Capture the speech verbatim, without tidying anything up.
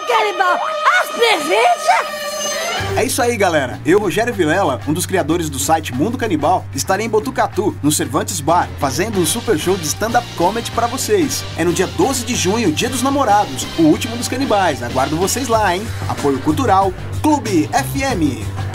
Canibal, as presenças! É isso aí, galera. Eu, Rogério Vilela, um dos criadores do site Mundo Canibal, estarei em Botucatu, no Cervantes Bar, fazendo um super show de stand-up comedy pra vocês. É no dia doze de junho, Dia dos Namorados, o último dos canibais. Aguardo vocês lá, hein? Apoio Cultural, Clube F M.